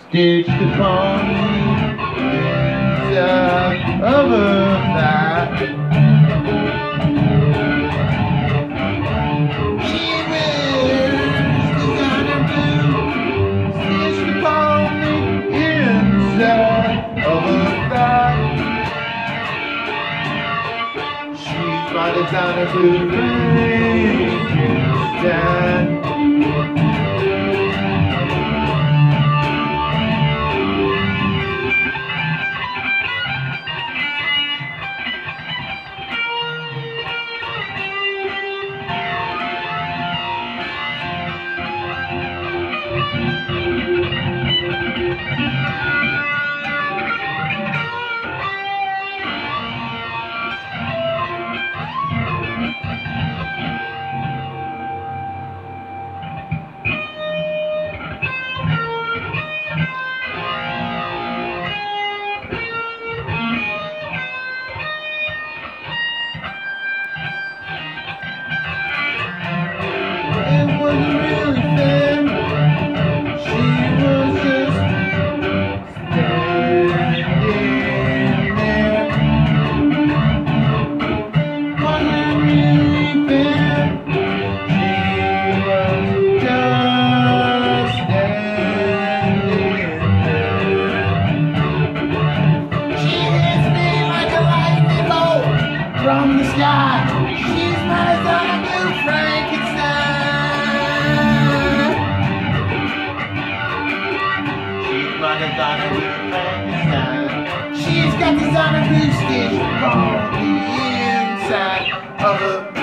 stitched upon the inside of her thigh. She wears designer blue, stitched upon the inside of her thigh. She's my designer blue Frankenstein. It wasn't really fair. She was just standing there. Wasn't really fair. She was just standing there. She hits me like a lightning bolt from the sky. She's my designer blue Frankenstein. Designer blue Frankenstein. She's got designer blue stitched on the inside of her